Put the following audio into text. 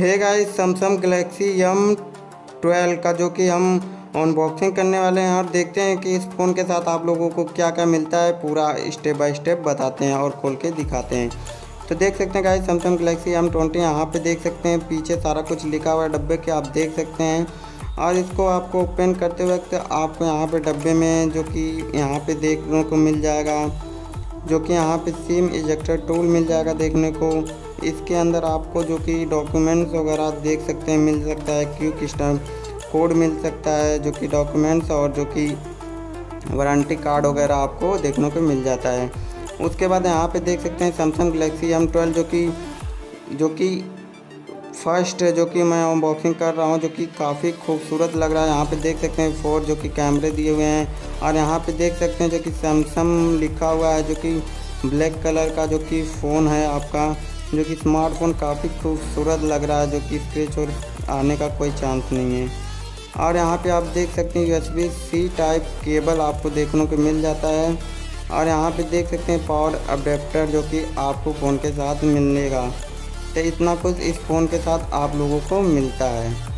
है guys Samsung Galaxy M12 का जो कि हम अनबॉक्सिंग करने वाले हैं और देखते हैं कि इस फ़ोन के साथ आप लोगों को क्या क्या मिलता है। पूरा स्टेप बाय स्टेप बताते हैं और खोल के दिखाते हैं। तो देख सकते हैं गाइस सैमसंग गैलेक्सी M20 यहाँ पे देख सकते हैं, पीछे सारा कुछ लिखा हुआ है डब्बे के, आप देख सकते हैं। और इसको आपको ओपन करते वक्त आपको यहाँ पे डब्बे में जो कि यहाँ पे देखने को मिल जाएगा, जो कि यहाँ पे सिम इजेक्टर टूल मिल जाएगा देखने को। इसके अंदर आपको जो कि डॉक्यूमेंट्स वगैरह देख सकते हैं मिल सकता है, क्विक स्टार्ट कोड मिल सकता है जो कि डॉक्यूमेंट्स, और जो कि वारंटी कार्ड वगैरह आपको देखने को मिल जाता है। उसके बाद यहाँ पे देख सकते हैं सैमसंग गैलेक्सी M12 जो कि फर्स्ट जो कि मैं अनबॉक्सिंग कर रहा हूँ, जो कि काफ़ी खूबसूरत लग रहा है। यहाँ पे देख सकते हैं 4 जो कि कैमरे दिए हुए हैं, और यहाँ पे देख सकते हैं जो कि सैमसंग लिखा हुआ है, जो कि ब्लैक कलर का जो कि फ़ोन है आपका, जो कि स्मार्टफोन काफ़ी खूबसूरत लग रहा है, जो कि स्क्रैच और आने का कोई चांस नहीं है। और यहाँ पे आप देख सकते हैं USB-C टाइप केबल आपको देखने को मिल जाता है, और यहाँ पे देख सकते हैं पावर अडेप्टर जो कि आपको फ़ोन के साथ मिलेगा। तो इतना कुछ इस फ़ोन के साथ आप लोगों को मिलता है।